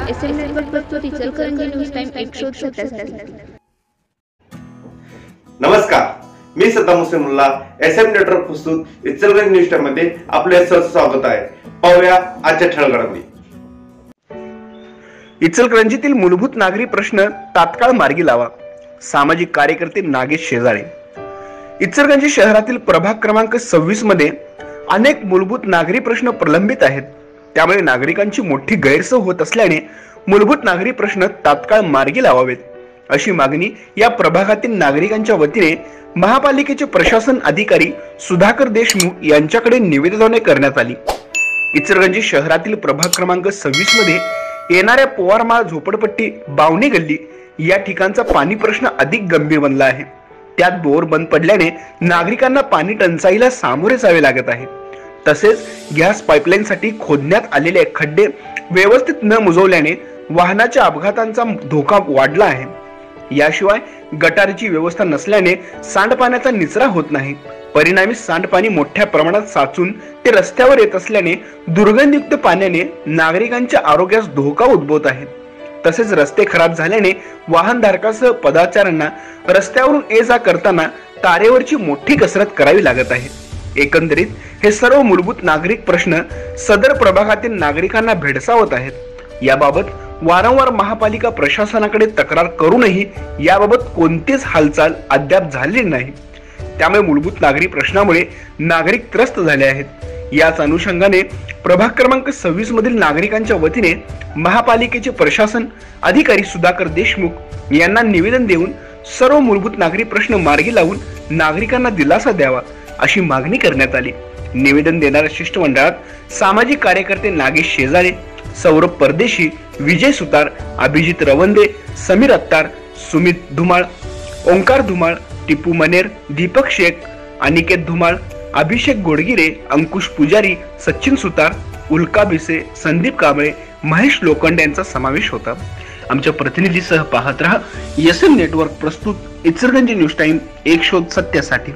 SM network प्रस्तुत Ichalkaranji news time 137. नमस्कार, मी सद्दाम हुसेन मुल्ला. SM नेटवर्क प्रस्तुत इचलकरंजी न्यूज टाइम मध्ये आपले सहर्ष स्वागत आहे. पाहूया आजच्या ठळक घडामोडी. इचलकरंजीतील मूलभूत नागरी प्रश्न तात्काळ मार्गी लावा. सामाजिक कार्यकर्ते नागेश शेजाळे. इचलकरंजी शहरातील प्रभाग क्रमांक 26 मध्ये अनेक मूलभूत नागरी प्रश्न प्रलंबित आहेत. त्यामुळे नागरिकांची मोठी गैरसोय होत असल्याने मूलभूत नागरी प्रश्न तात्काळ मार्गी लावावेत अशी मागणी या प्रभागातील नागरिकांच्या वतीने महापालिकेचे प्रशासन अधिकारी सुधाकर देशमुख यांच्याकडे निवेदनाने करण्यात आली. इचलकरंजी शहरातील प्रभाग क्रमांक 26 मध्ये येणाऱ्या पोवारमाळ झोपडपट्टी बावणी गल्ली या ठिकाणचा पाणी प्रश्न अधिक गंभीर बनला आहे. त्यात बोर बंद पडल्याने नागरिकांना पाणी टंचाईला सामोरे जावे लागत आहे. तसेच गॅस पाईपलाईन साठी खोदण्यात आलेले खड्डे व्यवस्थित न मुजवल्याने वाहनाच्या अपघातांचा धोका वाढला आहे. याशिवाय गटारीची व्यवस्था नसल्याने सांडपाण्याचा निचरा होत नाही. परिणामी सांडपाणी मोठ्या प्रमाणात साचून ते रस्त्यावर येत असल्याने दुर्गंधयुक्त पाण्याने नागरिकांच्या आरोग्यास धोका उद्भवत आहे. तसेच रस्ते खराब झाल्याने वाहनधारकासह पदचाऱ्यांना रस्त्यावरून ये जा करताना तारेवरची मोठी कसरत करावी लागत आहे. एकंदरीत हे सर्व मूलभूत नागरिक प्रश्न सदर प्रभागातील नागरिकांना भेडसावत आहेत. याबाबत वारंवार महापालिका प्रशासनाकडे तक्रार करूनही याबाबत कोणतीच हालचाल अद्याप झालेली नाही. त्यामुळे मूलभूत नागरी प्रश्नामुळे नागरिक त्रस्त झाले आहेत. याच अनुषंगाने प्रभाग क्रमांक 26 मधील नागरिकांच्या वतीने महापालिकेचे प्रशासन अधिकारी सुधाकर देशमुख यांना निवेदन देऊन सर्व मूलभूत नागरी प्रश्न मार्गी लावून नागरिकांना दिलासा द्यावा अशी मागणी करण्यात आली. निवेदन देणाऱ्या शिष्टमंडळात सामाजिक कार्यकर्ते नागेश शेजाळे, सौरभ परदेशी, विजय सुतार, अभिजित रवंदे, समीर अत्तार, सुमित धुमाळ, ओंकार धुमाळ, टिपू मनेर, दीपक शेख, अनिकेत धुमाळ, अभिषेक गोडगिरे, अंकुश पुजारी, सचिन सुतार, उल्का भिसे, संदीप कांबळे, महेश लोखंडे यांचा समावेश होता. आमच्या प्रतिनिधीसह पाहत रहा SM नेटवर्क प्रस्तुत इचलकरंजी न्यूज टाइम, एक शोध सत्यासाठी.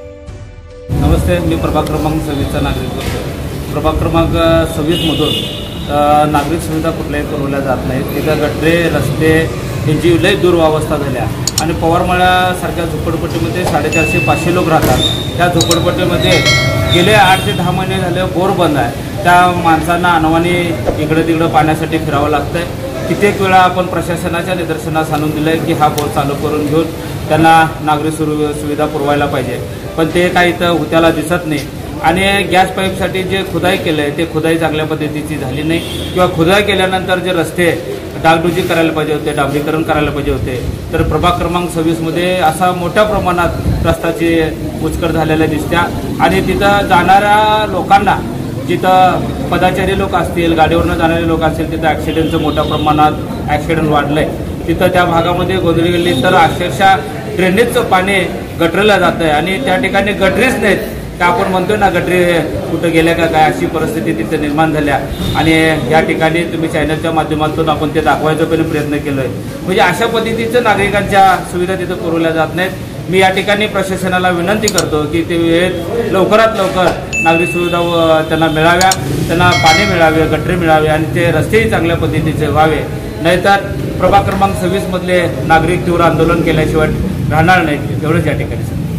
नमस्ते, मी प्रभाग क्रमांक 26 चा नागरिक बोलतो. प्रभाग क्रमांक 26 मधून नागरिक सुविधा कुठल्याही पुरवल्या जात नाहीत. तिथं गटरे, रस्ते यांची लय दुरवस्था झाल्या आणि पवारमाळ्यासारख्या झोपडपट्टीमध्ये 450-500 लोक राहतात. त्या झोपडपट्टीमध्ये गेले 8 ते 10 महिने झाले बोर बंद आहे. त्या माणसांना अनवाणी इकडं तिकडं पाण्यासाठी फिरावं लागतंय. कित्येक वेळा आपण प्रशासनाच्या निदर्शनास आणून दिलं आहे की हा बोर चालू करून घेऊन त्यांना नागरिक सुविधा पुरवायला पाहिजे, पण ते काही इथं हुत्याला दिसत नाही. आणि गॅस पाईपसाठी जे खुदाई केलं आहे ते खुदाई चांगल्या पद्धतीची झाली नाही किंवा खुदाई केल्यानंतर जे रस्ते डागडुजी करायला पाहिजे होते, डांबरीकरण करायला पाहिजे होते. तर प्रभाग क्रमांक 26 मध्ये असा मोठ्या प्रमाणात रस्त्याची उचकट झालेल्या दिसत्या आणि तिथं जाणाऱ्या लोकांना, जिथं पदाचारी लोक असतील, गाडीवरनं जाणारे लोक असतील, तिथं ॲक्सिडेंटचं मोठ्या प्रमाणात ॲक्सिडेंट वाढलंय. तिथं त्या भागामध्ये गोंधळी गेली तर अक्षरशः ड्रेनेजचं पाणी गटरीला जातं आहे आणि त्या ठिकाणी गटरीच नाहीत. त्या आपण म्हणतोय ना गटरी कुठं गेल्या का काय, अशी परिस्थिती तिथे निर्माण झाल्या. आणि या ठिकाणी तुम्ही चॅनलच्या माध्यमातून आपण ते दाखवायचा पण प्रयत्न केलोय. म्हणजे अशा पद्धतीचं नागरिकांच्या सुविधा तिथं पुरवल्या जात नाहीत. मी या ठिकाणी प्रशासनाला विनंती करतो की ते वेळेत लवकरात लवकर नागरिक सुविधा त्यांना मिळाव्या, त्यांना पाणी मिळावे, गटरी मिळावे आणि ते रस्तेही चांगल्या पद्धतीचे व्हावे. नाहीतर प्रभाग क्रमांक 26 मधले नागरिक तीव्र आंदोलन केल्याशिवाय राहणार नाहीत. एवढंच या ठिकाणी